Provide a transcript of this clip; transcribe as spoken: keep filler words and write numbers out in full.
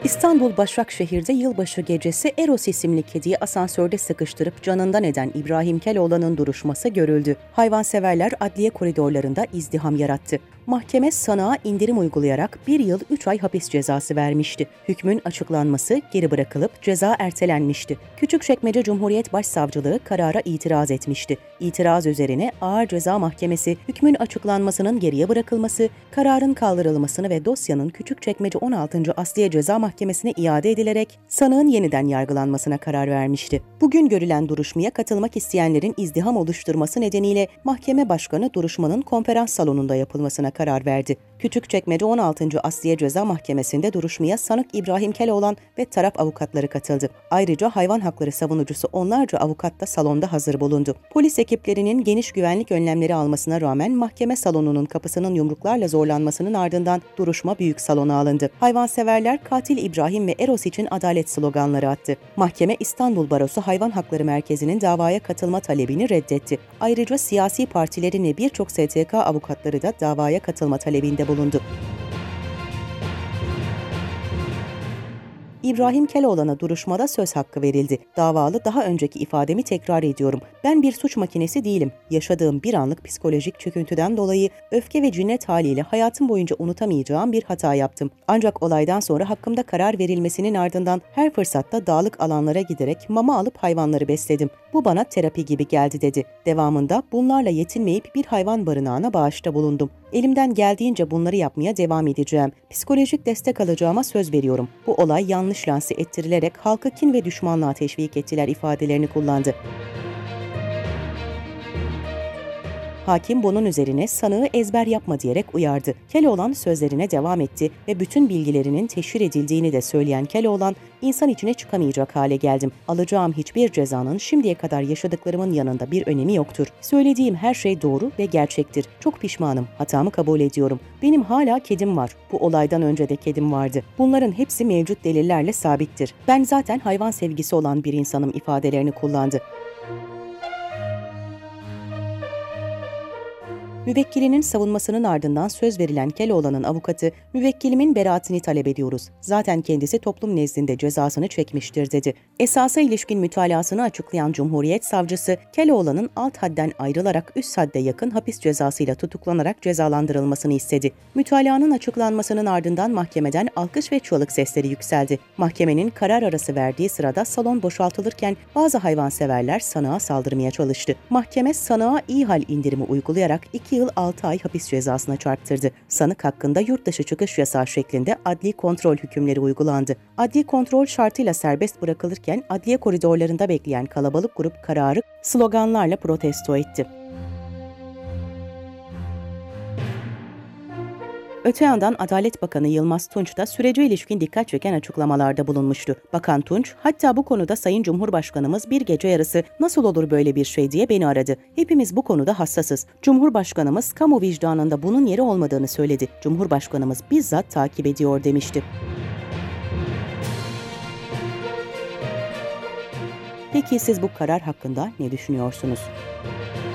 İstanbul Başakşehir'de yılbaşı gecesi Eros isimli kediyi asansörde sıkıştırıp canından eden İbrahim Keloğlan'ın duruşması görüldü. Hayvanseverler adliye koridorlarında izdiham yarattı. Mahkeme sanığa indirim uygulayarak bir yıl üç ay hapis cezası vermişti. Hükmün açıklanması geri bırakılıp ceza ertelenmişti. Küçükçekmece Cumhuriyet Başsavcılığı karara itiraz etmişti. İtiraz üzerine Ağır Ceza Mahkemesi hükmün açıklanmasının geriye bırakılması, kararın kaldırılmasını ve dosyanın Küçükçekmece on altıncı Asliye Ceza Mahkemesi'ne iade edilerek sanığın yeniden yargılanmasına karar vermişti. Bugün görülen duruşmaya katılmak isteyenlerin izdiham oluşturması nedeniyle mahkeme başkanı duruşmanın konferans salonunda yapılmasına karar verdi. Küçükçekmece on altıncı Asliye Ceza Mahkemesi'nde duruşmaya sanık İbrahim Keloğlan ve taraf avukatları katıldı. Ayrıca hayvan hakları savunucusu onlarca avukat da salonda hazır bulundu. Polis ekiplerinin geniş güvenlik önlemleri almasına rağmen mahkeme salonunun kapısının yumruklarla zorlanmasının ardından duruşma büyük salona alındı. Hayvanseverler katil İbrahim ve Eros için adalet sloganları attı. Mahkeme İstanbul Barosu Hayvan Hakları Merkezi'nin davaya katılma talebini reddetti. Ayrıca siyasi partilerin ve birçok S T K avukatları da davaya katılma talebinde bulundu. İbrahim Keloğlan'a duruşmada söz hakkı verildi. Davalı daha önceki ifademi tekrar ediyorum. Ben bir suç makinesi değilim. Yaşadığım bir anlık psikolojik çöküntüden dolayı öfke ve cinnet haliyle hayatım boyunca unutamayacağım bir hata yaptım. Ancak olaydan sonra hakkımda karar verilmesinin ardından her fırsatta dağlık alanlara giderek mama alıp hayvanları besledim. Bu bana terapi gibi geldi dedi. Devamında bunlarla yetinmeyip bir hayvan barınağına bağışta bulundum. Elimden geldiğince bunları yapmaya devam edeceğim. Psikolojik destek alacağıma söz veriyorum. Bu olay yanlış lanse ettirilerek halkı kin ve düşmanlığa teşvik ettiler ifadelerini kullandı. Hakim bunun üzerine sanığı ezber yapma diyerek uyardı. Keloğlan sözlerine devam etti ve bütün bilgilerinin teşhir edildiğini de söyleyen Keloğlan, insan içine çıkamayacak hale geldim. Alacağım hiçbir cezanın şimdiye kadar yaşadıklarımın yanında bir önemi yoktur. Söylediğim her şey doğru ve gerçektir. Çok pişmanım. Hatamı kabul ediyorum. Benim hala kedim var. Bu olaydan önce de kedim vardı. Bunların hepsi mevcut delillerle sabittir. Ben zaten hayvan sevgisi olan bir insanım ifadelerini kullandı. Müvekkilinin savunmasının ardından söz verilen Keloğlan'ın avukatı, müvekkilimin beraatini talep ediyoruz. Zaten kendisi toplum nezdinde cezasını çekmiştir dedi. Esasa ilişkin mütalasını açıklayan Cumhuriyet Savcısı, Keloğlan'ın alt hadden ayrılarak üst hadde yakın hapis cezasıyla tutuklanarak cezalandırılmasını istedi. Mütalaanın açıklanmasının ardından mahkemeden alkış ve çığlık sesleri yükseldi. Mahkemenin karar arası verdiği sırada salon boşaltılırken bazı hayvanseverler sanığa saldırmaya çalıştı. Mahkeme sanığa iyi hal indirimi uygulayarak iki yıl altı ay hapis cezasına çarptırdı. Sanık hakkında yurt dışı çıkış yasağı şeklinde adli kontrol hükümleri uygulandı. Adli kontrol şartıyla serbest bırakılırken adliye koridorlarında bekleyen kalabalık grup kararı sloganlarla protesto etti. Öte yandan Adalet Bakanı Yılmaz Tunç da sürece ilişkin dikkat çeken açıklamalarda bulunmuştu. Bakan Tunç, hatta bu konuda Sayın Cumhurbaşkanımız bir gece yarısı nasıl olur böyle bir şey diye beni aradı. Hepimiz bu konuda hassasız. Cumhurbaşkanımız kamu vicdanında bunun yeri olmadığını söyledi. Cumhurbaşkanımız bizzat takip ediyor demişti. Peki siz bu karar hakkında ne düşünüyorsunuz?